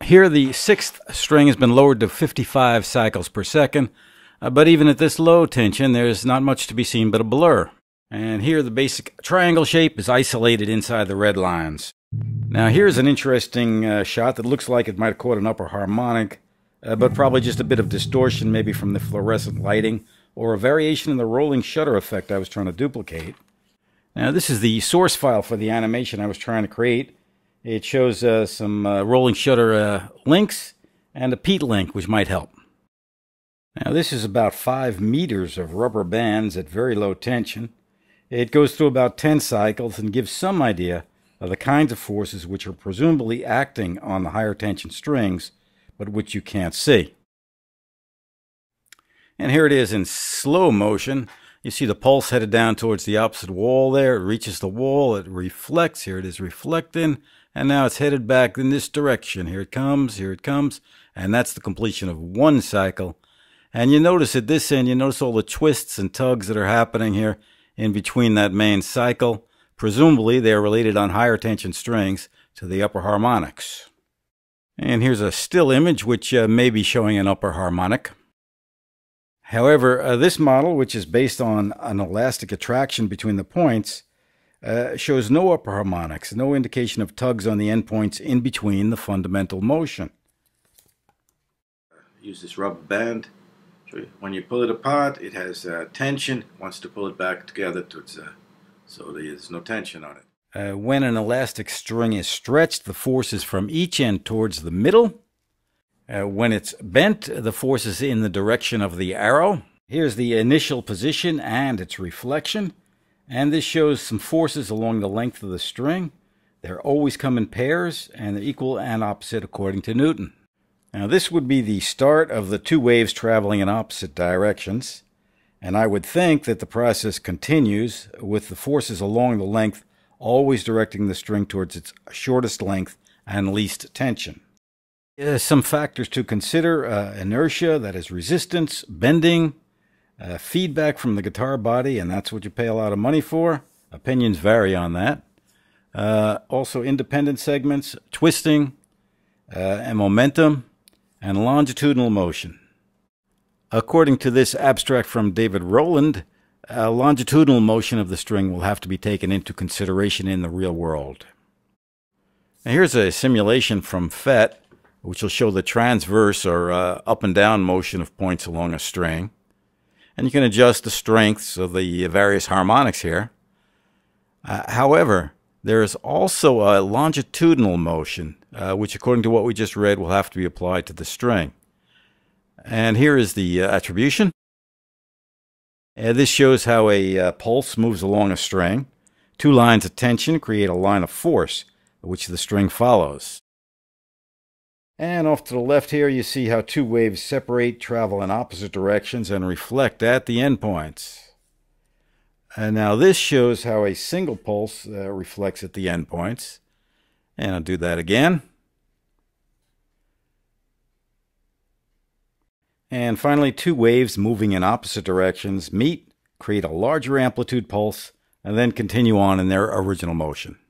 Here the sixth string has been lowered to 55 cycles per second, but even at this low tension there's not much to be seen but a blur. And here the basic triangle shape is isolated inside the red lines. Now here's an interesting shot that looks like it might have caught an upper harmonic, but probably just a bit of distortion maybe from the fluorescent lighting or a variation in the rolling shutter effect I was trying to duplicate. Now this is the source file for the animation I was trying to create. It shows some rolling shutter links and a Pete link, which might help. Now this is about 5 meters of rubber bands at very low tension. It goes through about 10 cycles and gives some idea of the kinds of forces which are presumably acting on the higher tension strings, but which you can't see. And here it is in slow motion. You see the pulse headed down towards the opposite wall there. It reaches the wall, it reflects. Here it is reflecting, and now it's headed back in this direction. Here it comes, and that's the completion of one cycle. And you notice at this end, you notice all the twists and tugs that are happening here in between that main cycle. Presumably they are related on higher tension strings to the upper harmonics. And here's a still image which may be showing an upper harmonic. However, this model, which is based on an elastic attraction between the points, shows no upper harmonics, no indication of tugs on the endpoints in between the fundamental motion. Use this rubber band. When you pull it apart, it has tension. It wants to pull it back together, so there's no tension on it. When an elastic string is stretched, the force is from each end towards the middle. When it's bent, the force is in the direction of the arrow. Here's the initial position and its reflection. And this shows some forces along the length of the string. They always come in pairs, and they're equal and opposite according to Newton. Now this would be the start of the two waves traveling in opposite directions. And I would think that the process continues with the forces along the length always directing the string towards its shortest length and least tension. Some factors to consider: inertia, that is resistance, bending, feedback from the guitar body, and that's what you pay a lot of money for. Opinions vary on that. Also independent segments, twisting, and momentum, and longitudinal motion. According to this abstract from David Rowland, longitudinal motion of the string will have to be taken into consideration in the real world. Now here's a simulation from FET, which will show the transverse or up and down motion of points along a string. And you can adjust the strengths of the various harmonics here. However, there is also a longitudinal motion, which according to what we just read will have to be applied to the string. And here is the attribution. This shows how a pulse moves along a string. Two lines of tension create a line of force, which the string follows. And off to the left here, you see how two waves separate, travel in opposite directions, and reflect at the endpoints. And now this shows how a single pulse reflects at the endpoints. And I'll do that again. And finally, two waves moving in opposite directions meet, create a larger amplitude pulse, and then continue on in their original motion.